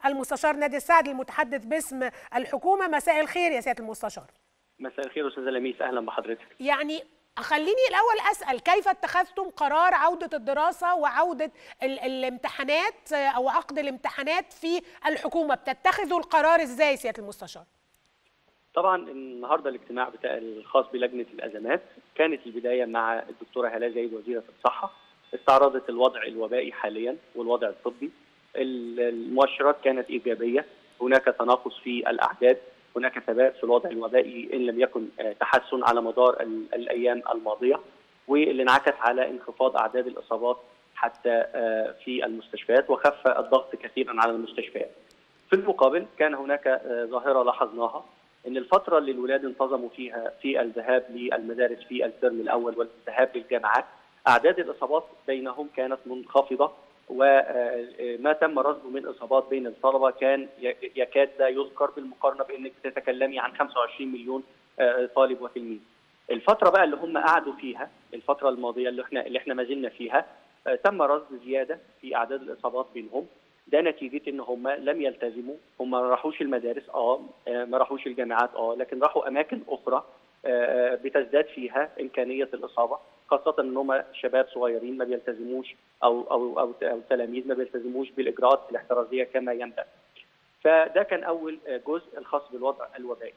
المستشار نادي السعد المتحدث باسم الحكومة. مساء الخير يا سيادة المستشار. مساء الخير أستاذة لميس، أهلا بحضرتك. يعني خليني الأول أسأل، كيف اتخذتم قرار عودة الدراسة وعودة الامتحانات أو عقد الامتحانات في الحكومة؟ بتتخذوا القرار إزاي سيادة المستشار؟ طبعا النهارده الاجتماع بتاع الخاص بلجنة الأزمات كانت البداية مع الدكتورة هالة زايد وزيرة الصحة، استعرضت الوضع الوبائي حاليا والوضع الطبي. المؤشرات كانت إيجابية، هناك تناقص في الأعداد، هناك ثبات في الوضع الوبائي إن لم يكن تحسن على مدار الأيام الماضية، واللي انعكس على انخفاض أعداد الإصابات حتى في المستشفيات، وخف الضغط كثيرا على المستشفيات. في المقابل كان هناك ظاهرة لاحظناها، ان الفتره اللي الولاد انتظموا فيها في الذهاب للمدارس في الترم الاول والذهاب للجامعات، اعداد الاصابات بينهم كانت منخفضه، وما تم رصده من اصابات بين الطلبه كان يكاد لا يذكر بالمقارنه بانك تتكلمي عن 25 مليون طالب وتلميذ. الفتره بقى اللي هم قعدوا فيها، الفتره الماضيه اللي احنا ما زلنا فيها، تم رصد زياده في اعداد الاصابات بينهم. ده نتيجه ان هم لم يلتزموا، هم ما راحوش المدارس ما راحوش الجامعات لكن راحوا اماكن اخرى بتزداد فيها امكانيه الاصابه، خاصه ان هم شباب صغيرين ما بيلتزموش او تلاميذ ما بيلتزموش بالاجراءات الاحترازيه كما ينبغي. فده كان اول جزء الخاص بالوضع الوبائي.